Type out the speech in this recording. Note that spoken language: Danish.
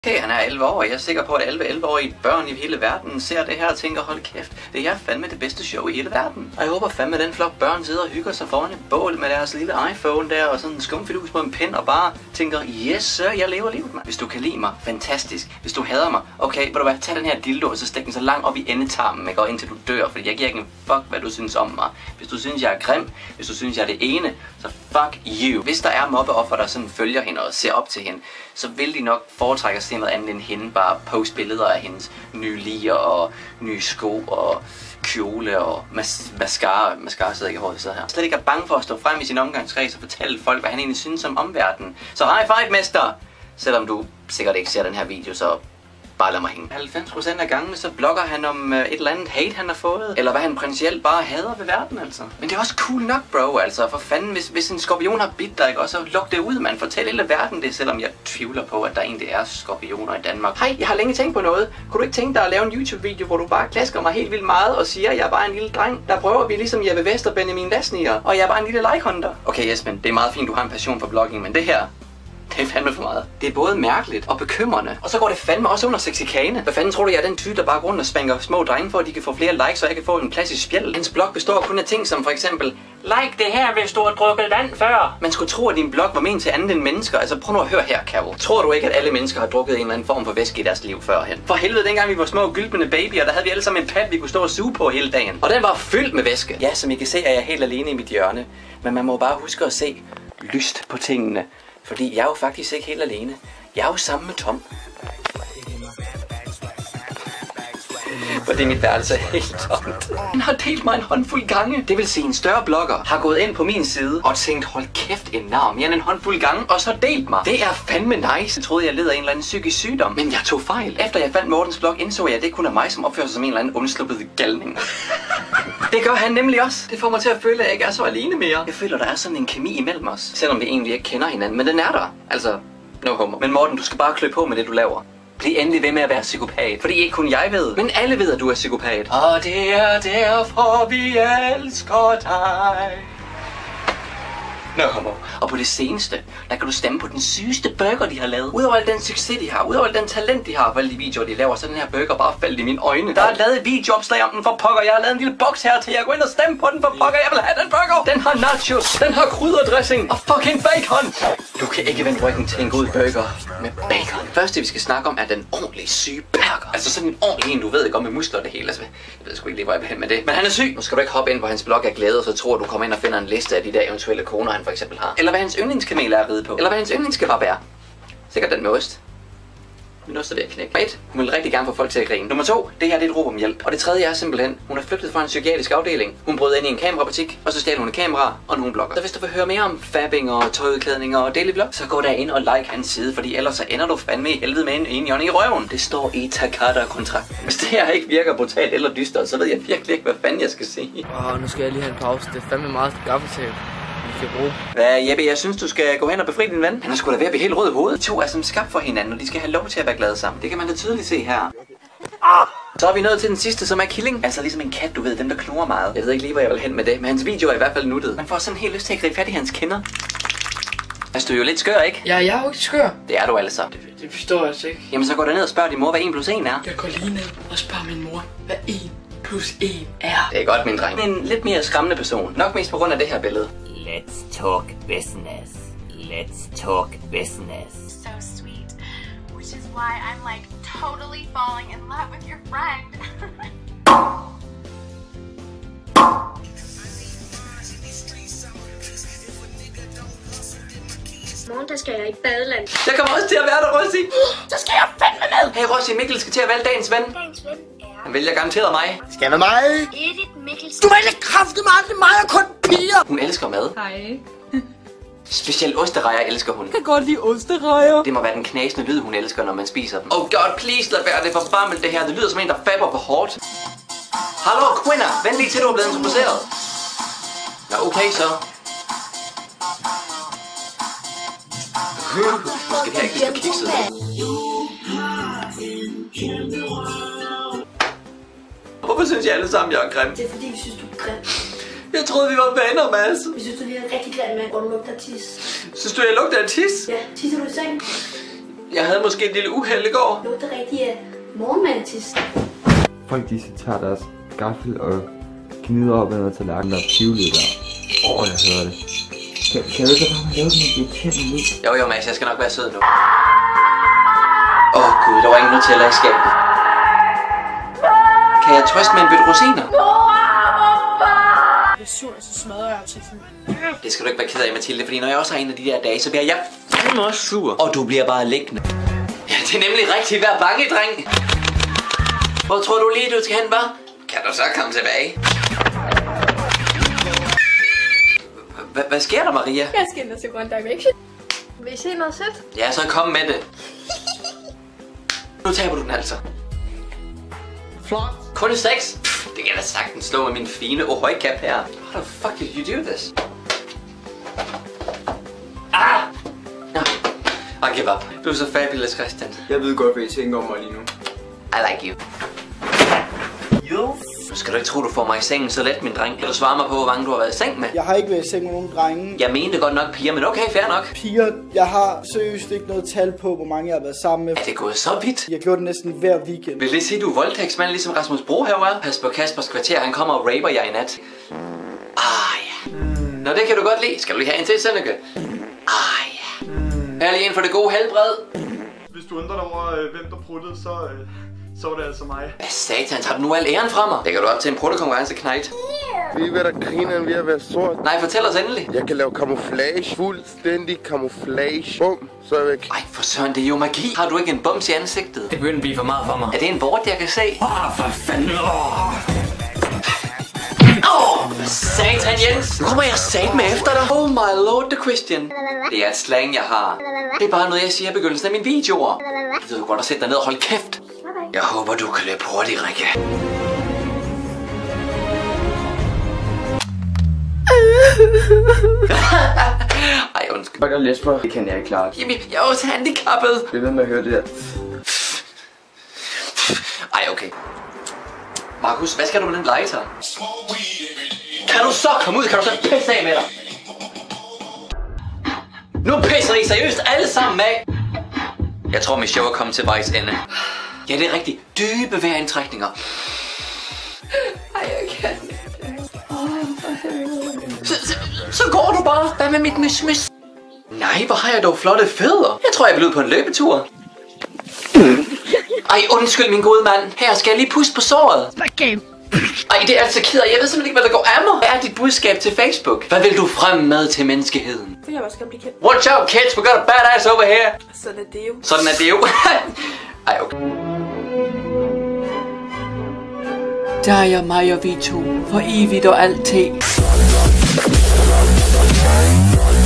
Okay, han er 11 år, og jeg er sikker på, at alle 11-årige børn i hele verden ser det her og tænker, hold kæft, det er fandme det bedste show i hele verden. Og jeg håber fandme, at den flok børn sidder og hygger sig foran et bål med deres lille iPhone der, og sådan en skumfidus på en pen, og bare tænker, yes sir, jeg lever livet, mand. Hvis du kan lide mig, fantastisk. Hvis du hader mig, okay, vil du hvad, tag den her dildo, og så stik den så langt op i endetarmen, ikke, og indtil du dør, fordi jeg giver ikke en fuck, hvad du synes om mig. Hvis du synes, jeg er grim, hvis du synes, jeg er det ene, så fuck you. Hvis der er mobbeoffer, der sådan følger hende og ser op til hende, så vil de nok foretrække at se noget andet end hende, bare poste billeder af hendes nye lier og nye sko og kjole og mascara. Mascara sidder ikke i håret, sidder her. Slet ikke er bange for at stå frem i sin omgangskreds og fortælle folk, hvad han egentlig synes om omverdenen. Så high five, mester! Selvom du sikkert ikke ser den her video, så bare lad mig hænge. 90% af gangene så blogger han om et eller andet hate, han har fået. Eller hvad han principielt bare hader ved verden, altså. Men det er også cool nok, bro, altså. For fanden, hvis en skorpion har bidt dig, ikke? Og så luk det ud, man. Fortæl hele verden det, selvom jeg tvivler på, at der egentlig er skorpioner i Danmark. Hej, jeg har længe tænkt på noget. Kunne du ikke tænke dig at lave en YouTube-video, hvor du bare klasker mig helt vildt meget og siger, at jeg er bare en lille dreng, der prøver at blive ligesom Jeppe Vest og Benjamin Lasnier, og jeg er bare en lille like-hunter. Okay, Esben, det er meget fint, du har en passion for blogging, men det her, det er fandme for meget. Det er både mærkeligt og bekymrende. Og så går det fandme også under sexikane. Hvad fanden tror du, jeg er den type, der bare går rundt og spanker små drenge for, at de kan få flere likes, så jeg kan få en plads i spjæld? Hans blog består kun af ting som for eksempel, like det her, hvis du har drukket vand før. Man skulle tro, at din blog var ment til andet end mennesker. Altså prøv nu at høre her, Karo. Tror du ikke, at alle mennesker har drukket en eller anden form for væske i deres liv førhen? For helvede, dengang vi var små gylpende babyer, der havde vi alle sammen en pap, vi kunne stå og suge på hele dagen. Og den var fyldt med væske. Ja, som I kan se, er jeg helt alene i mit hjørne. Men man må bare huske at se lyst på tingene. Fordi jeg er jo faktisk ikke helt alene. Jeg er jo sammen med Tom. Fordi mit værelse er helt tomt. Han har delt mig en håndfuld gange. Det vil sige, en større blogger har gået ind på min side og tænkt, hold kæft, en navn, mere end en håndfuld gange, og så delt mig. Det er fandme nice. Jeg troede, jeg led af en eller anden psykisk sygdom, men jeg tog fejl. Efter jeg fandt Mortens blog, indså jeg, at det kun er mig, som opfører sig som en eller anden undsluppet galning. Det gør han nemlig også. Det får mig til at føle, at jeg ikke er så alene mere. Jeg føler, der er sådan en kemi imellem os, selvom vi egentlig ikke kender hinanden, men den er der. Altså, no homo. Men Morten, du skal bare klø på med det, du laver. Bliv endelig ved med at være psykopat. Fordi ikke kun jeg ved, men alle ved, at du er psykopat. Og det er derfor, vi elsker dig. No homo. Og på det seneste, der kan du stemme på den sygeste burger, de har lavet. Udover al den succes, de har, udover al den talent, de har for alle de videoer, de laver, så den her burger bare faldt i mine øjne. Der er lavet et videoopslag om den for pokker. Jeg har lavet en lille boks her til jer. Gå ind og stemme på den for pokker. Jeg vil have den burger. Den har nachos, den har krydderdressing og fucking bacon. Du kan ikke vende ryggen til en god burger med bacon. Første, vi skal snakke om, er den ordentlige syge burger. Altså sådan en ordentlig en, du ved ikke om med muskler og det hele. Altså, jeg ved sgu ikke lige, hvor jeg vil hen med det. Men han er syg. Nu skal du ikke hoppe ind på hans blog af glæde, og så tror du kommer ind og finder en liste af de der eventuelle koner, han for eksempel har. Eller hvad hans yndlingskamel er at ride på. Eller hvad hans yndlingskebab er. Sikkert den med ost. Min ost er ved at knække. 1. Hun vil rigtig gerne få folk til at grine. Nummer 2. Det her det er et råb om hjælp. Og det tredje er simpelthen, hun er flygtet fra en psykiatrisk afdeling. Hun brød ind i en kamerabutik, og så stjal hun et kamera, og nu hun blogger. Så hvis du vil høre mere om fabbing og tøjudklædninger og daily vlog, så gå der ind og like hans side, fordi ellers så ender du fandme i helvede med en enhjørning i røven. Det står i Takata-kontrakten. Hvis det her ikke virker brutalt eller dystert, så ved jeg virkelig ikke, hvad fanden jeg skal sige. Nu skal jeg lige have en pause. Det er fandme meget gaffetape. Hvad, Jeppe, jeg synes, du skal gå hen og befri din ven. Han er sgu da ved at blive helt rød i hovedet. De to er som skabt for hinanden, og de skal have lov til at være glade sammen. Det kan man da tydeligt se her. Så er vi nået til den sidste, som er killing. Altså ligesom en kat, du ved, dem der knurrer meget. Jeg ved ikke lige, hvor jeg vil hen med det, men hans video er i hvert fald nuttet. Man får sådan helt lyst til at gribe fat i hans kinder. Altså, du er jo lidt skør, ikke? Ja, jeg er jo ikke skør. Det er du altså. Det forstår jeg altså ikke. Jamen, så går du ned og spørger din mor, hvad 1 + 1 er. Jeg går lige ned og spørger min mor, hvad 1 + 1 er. Det er godt, min dreng. En lidt mere skræmmende person. Nok mest på grund af det her billede. Let's talk business. Let's talk business. So sweet, which is why I'm like totally falling in love with your friend. Morgen, der skal jeg i badeland. Jeg kommer også til at være der, Rossi. Så skal jeg fandme med. Hey Rossi, Mikkel skal til at vælge dagens ven. Dagens ven er Han vælger garanteret mig. Skal jeg med mig? Edith Mikkelsen. Du vælger kraftigt meget, det er mig og kun piger. Hun elsker mad. Hej. Specielt osterejer elsker hun. Jeg kan godt lide osterejer. Det må være den knasende lyd, hun elsker, når man spiser dem. Oh god, please lad være, det er for varmt det her. Det lyder som en, der fabber for hårdt. Hallo, kvinder. Vent lige til, du er blevet introduceret. Nå, okay så. Nu skal det her ikke blive for kikset. Hvorfor synes jeg alle sammen, jeg er grim? Det er fordi, vi synes, du er grim. Jeg troede, vi var venner, Mads. Vi synes, du lige er en rigtig grim mand, hvor du lugter tis. Synes du, jeg lugter af tis? Ja, tisser du i seng? Jeg havde måske et lille uheld i går. Lugter rigtig af morgenmantis. Folk de tager deres gaffel og gnider op ad noget tallerken og pivler der. Jeg hører det. Kan du ikke bare lave den med irriterende lyd? Jo, Mads, jeg skal nok være sød nu. Gud, der var ingen Nutella i skabet. Kan jeg trøste med en bøtte rosiner? Jeg er sur, så smadrer jeg til sådan. Det skal du ikke være ked af, Mathilde, fordi når jeg også har en af de der dage, så bliver jeg fandme også sur. Og du bliver bare liggende. Ja, det er nemlig rigtig vær bange, dreng. Hvor tror du lige, du skal hen, hva'? Kan du så komme tilbage? Hvad sker der, Maria? Jeg skal ind og se One Direction. Vil I se noget sødt? Ja, så kom med det. Nu taber du den altså. Flot. Kun 6? Det kan jeg da sagtens slå med min fine Ohoi-cap her. How the fuck did you do this? Ah! No. I give up. Du er så fabulous, Christian. Jeg ved godt, hvad I tænker om mig lige nu. I like you. Nu skal du ikke tro, du får mig i sengen så let, min dreng. Kan du svare mig på, hvor mange du har været i seng med? Jeg har ikke været i seng med nogen drenge. Jeg mente godt nok piger, men okay, fair nok. Piger, jeg har seriøst ikke noget tal på, hvor mange jeg har været sammen med. Er det gået så vidt? Jeg gjorde det næsten hver weekend. Vil det sige, du er voldtægtsmand, ligesom Rasmus Brohave er? Pas på Kaspers kvarter, han kommer og raper jer i nat. Ja. Nå, det kan du godt lide. Skal du lige have en til, Senneke? Ja. Her er lige en for det gode helbred. Hvis du undrer dig over, hvem der pruttede, så var det altså mig. Hvad satan, tager du nu al æren fra mig? Lægger du op til en pruttekonkurrence, Knight? Vi er ved at grine ved at være sort. Nej, fortæl os endelig. Jeg kan lave camouflage. Fuldstændig camouflage. Bum, så er jeg væk. Ej, for søren, det er jo magi. Har du ikke en bums i ansigtet? Det begynder at blive for meget for mig. Er det en bord, jeg kan se? For fanden. Satan, Jens. Nu kommer jeg satme efter dig. Oh my lord, the Christian. Det er et slang, jeg har. Det er bare noget, jeg siger i begyndelsen af mine videoer. Du ved godt at sætte dig ned og holde kæft. Jeg håber, du kan løbe hurtigt, Rikke. Ej, undskyld. Fuck og Lesber, det kan jeg ikke klare. Jamen, jeg er også handicappet. Bliv ved med at høre det der. Ej, okay. Markus, hvad skal du med den lighter? Kan du så komme ud? Kan du så pisse af med dig? Nu pisser I seriøst alle sammen af. Jeg tror, mit show er kommet til vejs ende. Ja, det er rigtigt. Dybe vejrindtrækninger. Ej, jeg kan ikke. For helvede. Så går du bare. Hvad med mit mys? Nej, hvor har jeg dog flotte fødder. Jeg tror, jeg vil ud på en løbetur. Ej, undskyld min gode mand. Her skal jeg lige puste på såret. Ej, det er altså ked af. Jeg ved simpelthen ikke, hvad der går af mig. Hvad er dit budskab til Facebook? Hvad vil du frem med til menneskeheden? For jeg også skal blive kendt. Watch out, kids. We got a badass over here. Sådan er det jo. Sådan er det jo. Ej, okay. Der er mig og vi to. For evigt og altid.